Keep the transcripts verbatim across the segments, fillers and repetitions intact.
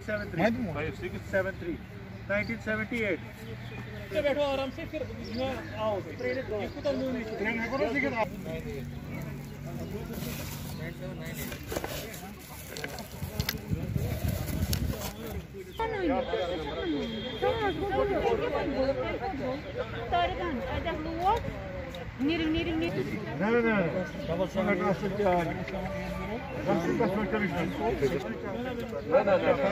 Seven three five six seven three nineteen seventy eight. बैठो आराम से, फिर आओ इसको तो Niring, niring, niring. No, no, no. Double seven. No, no,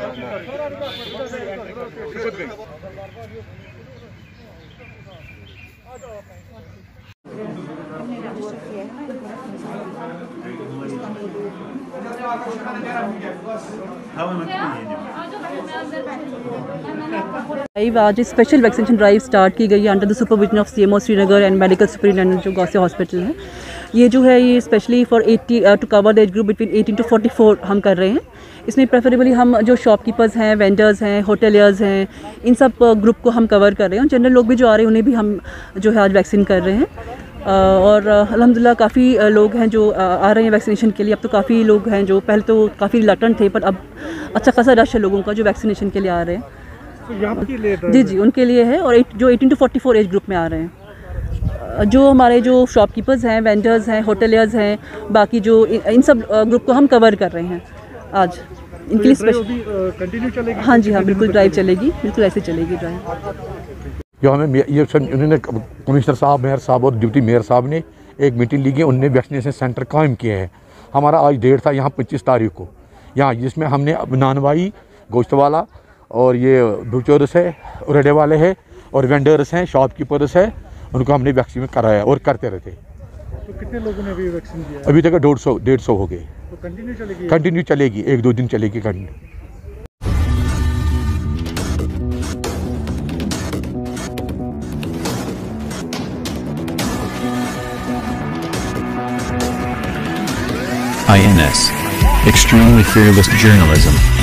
आज स्पेशल वैक्सीनेशन ड्राइव स्टार्ट की गई है under the supervision of CMO Srinagar and medical superintendent जो गौसिया हॉस्पिटल है। ये जो है ये specially for eighty to cover the age group between eighteen to forty four हम कर रहे हैं। इसमें प्रेफरेबली हम जो शॉपकीपर्स हैं, वेंडर्स हैं, होटलियर्स हैं, इन सब ग्रुप को हम कवर कर रहे हैं। जनरल लोग भी जो आ रहे हैं उन्हें भी हम जो है आज वैक्सीन कर रहे हैं। और अल्हम्दुलिल्लाह काफ़ी लोग हैं जो आ रहे हैं वैक्सीनेशन के लिए। अब तो काफ़ी लोग हैं जो पहले तो काफ़ी रिलक्टेंट थे, पर अब अच्छा खासा रश है लोगों का जो वैक्सीनेशन के लिए आ रहे हैं। तो यहाँ के लिए जी जी उनके लिए है, और जो eighteen to forty four age group में आ रहे हैं। जो हमारे जो शॉपकीपर्स हैं, वेंडर्स हैं, होटलियर्स हैं, बाकी जो इन सब ग्रुप को हम कवर कर रहे हैं आज। इनके लिए स्पेशल कंटिन्यू चलेगी? हाँ जी हाँ, बिल्कुल ड्राइव चलेगी, बिल्कुल ऐसे चलेगी ड्राइव। जो हमें ये उन्होंने कमिश्नर साहब, मेयर साहब और डिप्टी मेयर साहब ने एक मीटिंग ली है, उनने वैक्सीनेशन सेंटर कायम किए हैं। हमारा आज डेट था यहाँ पच्चीस तारीख को यहाँ, जिसमें हमने नानवाई, गोश्तवाला और ये बुचोरस है, रेडे वाले हैं और वेंडर्स हैं, शॉपकीपर्स हैं, उनको हमने वैक्सीन कराया और करते रहते। तो कितने लोगों ने अभी वैक्सीन दिया? अभी तक डेढ़ सौ डेढ़ सौ हो गए। तो कंटिन्यू चलेगी? कंटिन्यू चलेगी, एक दो दिन चलेगी continue. I N S, extremely fearless journalism.